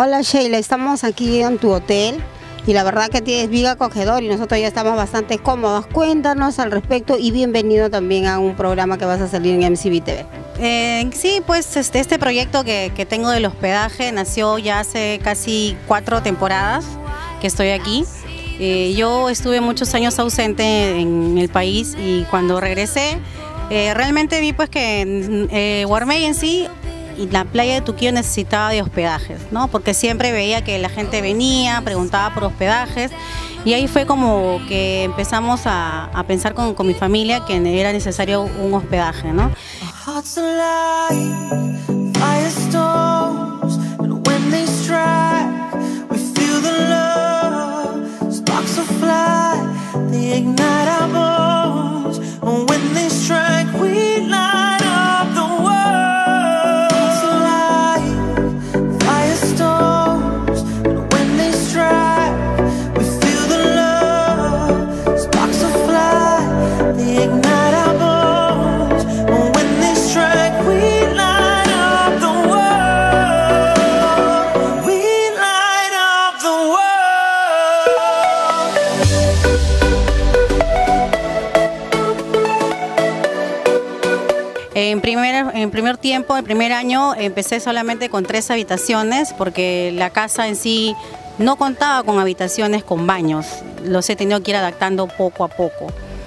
Hola Sheila, estamos aquí en tu hotel y la verdad que tienes bien acogedor y nosotros ya estamos bastante cómodos. Cuéntanos al respecto y bienvenido también a un programa que vas a salir en MCV TV. Sí, pues este proyecto que tengo del hospedaje nació ya hace casi 4 temporadas que estoy aquí. Yo estuve muchos años ausente en el país y cuando regresé realmente vi pues que Huarmey en sí y la playa de Tuquillo necesitaba de hospedajes, ¿no? Porque siempre veía que la gente venía, preguntaba por hospedajes y ahí fue como que empezamos a pensar con mi familia que era necesario un hospedaje, ¿no? En primer tiempo, el primer año, empecé solamente con 3 habitaciones porque la casa en sí no contaba con habitaciones con baños. Los he tenido que ir adaptando poco a poco.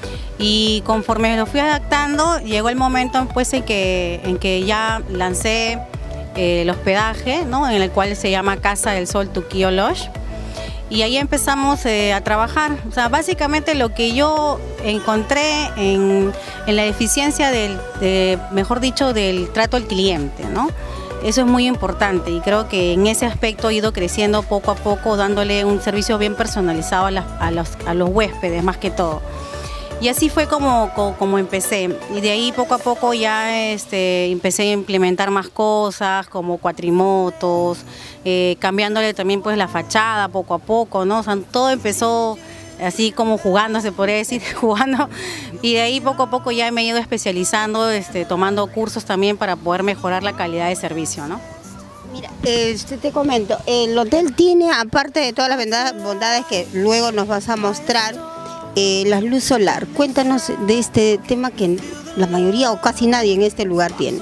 Y conforme lo fui adaptando, llegó el momento pues, en que ya lancé el hospedaje, ¿no? En el cual se llama Casa del Sol Tuquillo Lodge. Y ahí empezamos a trabajar. O sea, básicamente lo que yo encontré en la eficiencia mejor dicho, del trato al cliente, ¿no? Eso es muy importante y creo que en ese aspecto he ido creciendo poco a poco, dándole un servicio bien personalizado a los huéspedes, más que todo. Y así fue como empecé. Y de ahí poco a poco ya empecé a implementar más cosas como cuatrimotos, cambiándole también pues la fachada poco a poco, ¿no? O sea, todo empezó así como jugando, se podría decir, jugando. Y de ahí poco a poco ya me he ido especializando, tomando cursos también para poder mejorar la calidad de servicio, ¿no? Mira, te comento, el hotel tiene, aparte de todas las bondades que luego nos vas a mostrar, la luz solar. Cuéntanos de este tema que la mayoría o casi nadie en este lugar tiene.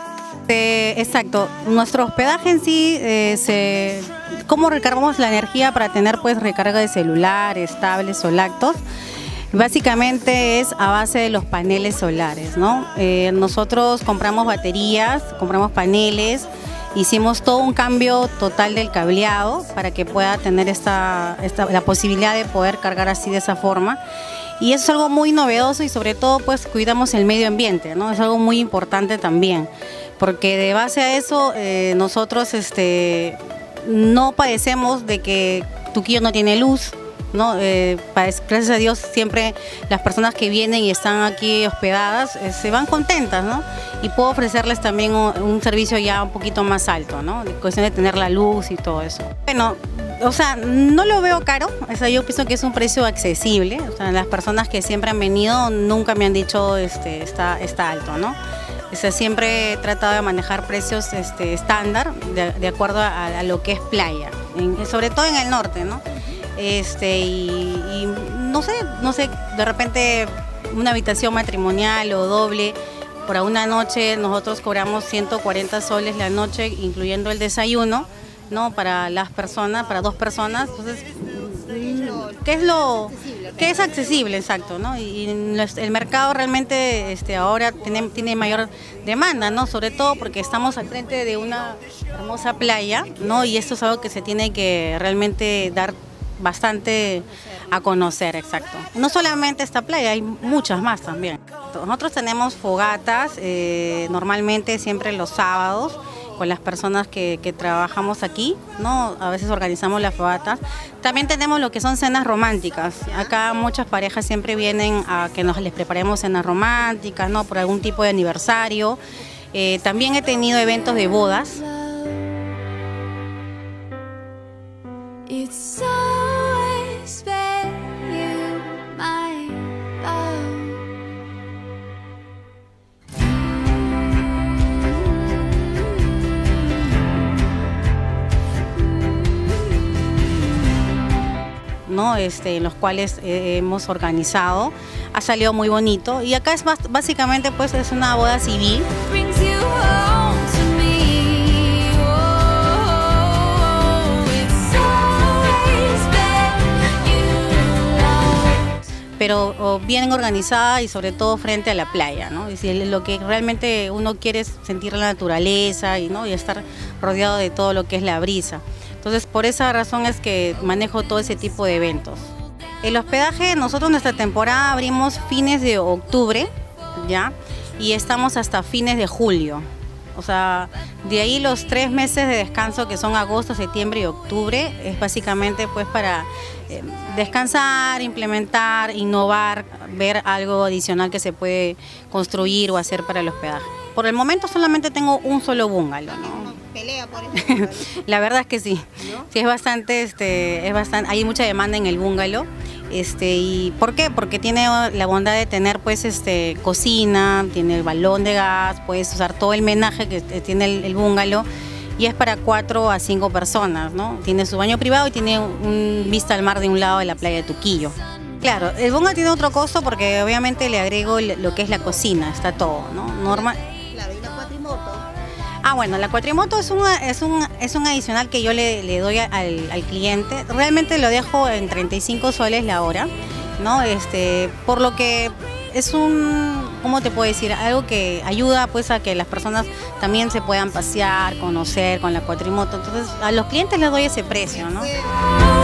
Exacto, nuestro hospedaje en sí, ¿cómo recargamos la energía para tener pues recarga de celulares, tablets o laptops? Básicamente es a base de los paneles solares, ¿no? Nosotros compramos baterías, compramos paneles, hicimos todo un cambio total del cableado para que pueda tener la posibilidad de poder cargar así de esa forma. Y eso es algo muy novedoso y sobre todo pues cuidamos el medio ambiente, ¿no? Es algo muy importante también, porque de base a eso nosotros no padecemos de que Tuquillo no tiene luz, ¿no? Gracias a Dios siempre las personas que vienen y están aquí hospedadas se van contentas, ¿no? Y puedo ofrecerles también un servicio ya un poquito más alto, ¿no? De cuestión de tener la luz y todo eso. Bueno, o sea, no lo veo caro, o sea, yo pienso que es un precio accesible, o sea, las personas que siempre han venido nunca me han dicho está alto, ¿no? O sea, siempre he tratado de manejar precios estándar de acuerdo a lo que es playa, sobre todo en el norte, ¿no? Y no sé, de repente una habitación matrimonial o doble, por una noche nosotros cobramos 140 soles la noche, incluyendo el desayuno, ¿no? Para las personas, para 2 personas, entonces, ¿qué es accesible? Exacto, ¿no? Y el mercado realmente ahora tiene mayor demanda, ¿no? Sobre todo porque estamos al frente de una hermosa playa, ¿no? Y esto es algo que se tiene que realmente dar bastante a conocer, exacto. No solamente esta playa, hay muchas más también. Nosotros tenemos fogatas, normalmente siempre los sábados, con las personas que trabajamos aquí, ¿no? A veces organizamos las fogatas. También tenemos lo que son cenas románticas. Acá muchas parejas siempre vienen a que les preparemos cenas románticas, ¿no? Por algún tipo de aniversario. También he tenido eventos de bodas. ¿no? En los cuales hemos organizado. Ha salido muy bonito y acá es básicamente pues es una boda civil. Pero bien organizada y sobre todo frente a la playa, ¿no? Y si lo que realmente uno quiere es sentir la naturaleza ¿no? Y estar rodeado de todo lo que es la brisa. Entonces, por esa razón es que manejo todo ese tipo de eventos. El hospedaje, nosotros nuestra temporada abrimos fines de octubre, ¿ya? Y estamos hasta fines de julio. O sea, de ahí los 3 meses de descanso que son agosto, septiembre y octubre es básicamente pues para descansar, implementar, innovar, ver algo adicional que se puede construir o hacer para el hospedaje. Por el momento solamente tengo un solo bungalow, ¿no? Pelea por eso. La verdad es que sí. ¿No? Sí, es bastante, hay mucha demanda en el bungalow. ¿Y por qué? Porque tiene la bondad de tener pues cocina, tiene el balón de gas, puedes usar todo el menaje que tiene el bungalow y es para 4 a 5 personas, ¿no? Tiene su baño privado y tiene un vista al mar de un lado de la playa de Tuquillo. Claro, el bungalow tiene otro costo porque obviamente le agrego lo que es la cocina, está todo, ¿no? Normal. Claro, y la cuatrimoto. Ah, bueno, la cuatrimoto es un adicional que yo le doy al cliente. Realmente lo dejo en 35 soles la hora, ¿no? Por lo que es ¿cómo te puedo decir? Algo que ayuda pues a que las personas también se puedan pasear, conocer con la cuatrimoto. Entonces, a los clientes les doy ese precio, ¿no?